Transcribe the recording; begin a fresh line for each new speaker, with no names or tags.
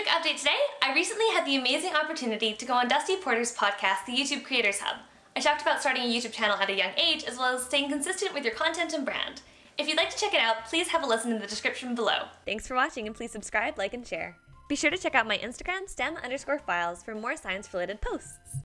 update today. I recently had the amazing opportunity to go on Dusty Porter's podcast, The YouTube Creators Hub. I talked about starting a YouTube channel at a young age, as well as staying consistent with your content and brand. If you'd like to check it out, please have a listen in the description below. Thanks for watching, and please subscribe, like, and share. Be sure to check out my Instagram, STEM_files, for more science-related posts.